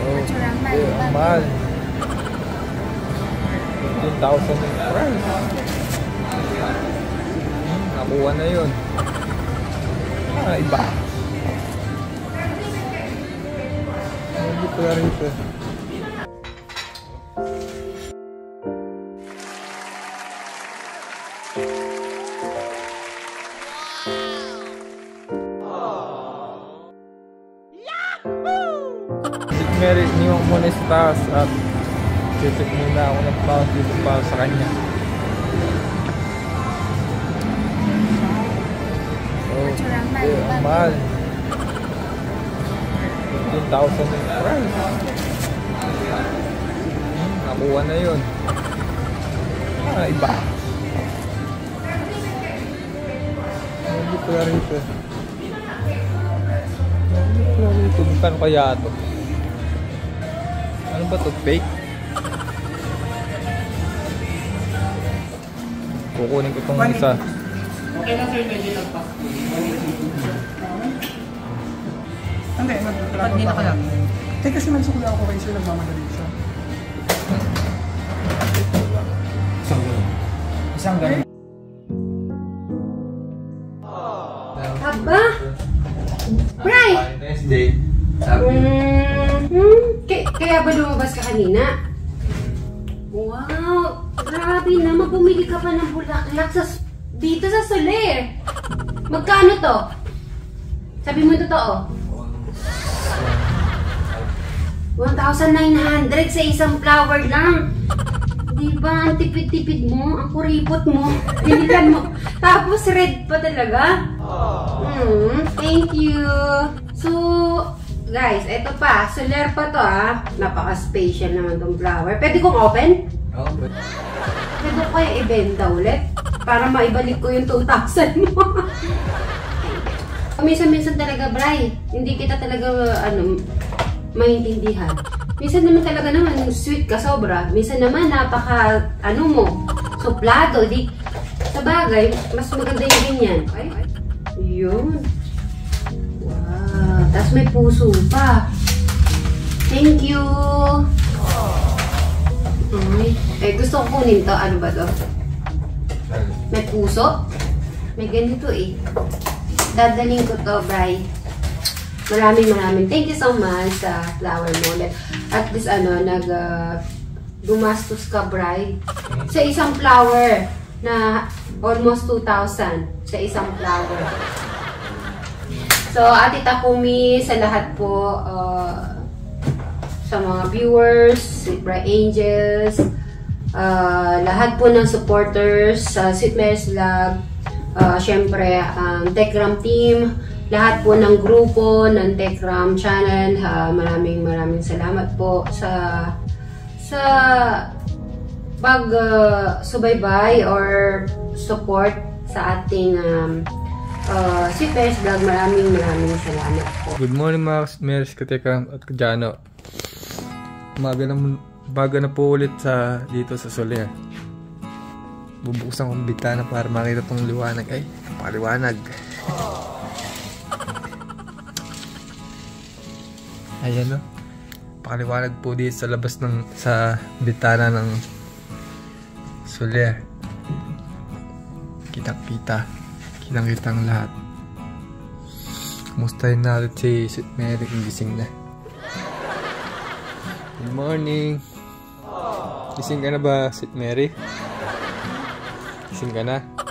Oh, ang mahal. 15,000 yung price. Nakuha na yun. Iba. Hindi pala rito. Mary, iniwan ko muna sa taas at check muna ako ng pound dito para sa kanya. Oh, ang mahal. 15,000 yung price. Nakuha na yun. Iba. Hindi pala rito. Hindi pala rito. Magkano kaya ito? Ano ba ito? Fake? Kukunin ko itong isa. Okay lang sir, digital pack. Hindi, mag-pagdina ka lang. Eh kasi mansukla ako kayo sir, nagmamadali siya. Isang ganun. Aba! Bray! Next day. Kaya ba lumabas ka kanina? Wow! Grabe naman, bumili ka pa ng bulaklak dito sa Soler. Magkano to? Sabi mo totoo? 1,900 sa isang flower lang. Diba? Ang tipid-tipid mo, ang kuripot mo, bilikan mo. Tapos red pa talaga. Thank you. So, guys, eto pa. Soler pa to Napaka-special naman tong flower. Pwede kong open? Okay. Pwede ko kaya ibenta ulit? Para maibalik ko yung 2,000 mo. Minsan-minsan talaga, Bray. Hindi kita talaga, maintindihan. Minsan naman talaga naman, sweet ka sobra. Minsan naman, suplado. Sa bagay, mas maganda yung ganyan. Ay, yun. Wow. Tapos may puso pa. Thank you. Gusto ko kunin to. Ano ba to? May puso? May ganito Dadaling ko to, Bray. Maraming thank you so much sa flower mo. At least gumastos ka, Bray, sa isang flower na almost 2,000 sa isang flower. So, Ate Takumi, sa lahat po, sa mga viewers, Bray Angels, lahat po ng supporters sa Sweet Mary's Vlog, syempre, Techram team, lahat po ng grupo ng Techram channel, maraming salamat po sa pag-subaybay or support sa ating Sweet Mary's Vlog. Maraming salamat po. Good morning mga Mary's Katekram at Kajano. Umaga na po ulit dito sa Soler. Bubuksan kong bitana para makita tong liwanag. Ay, napakaliwanag. Ayan pakaliwanag po dito sa labas sa bitana ng Soler. Kitang-kita ang lahat. Kumustahin natin si Sweet Mary kung gising na. Good morning. Gising ka na ba, Sweet Mary? Gising ka na?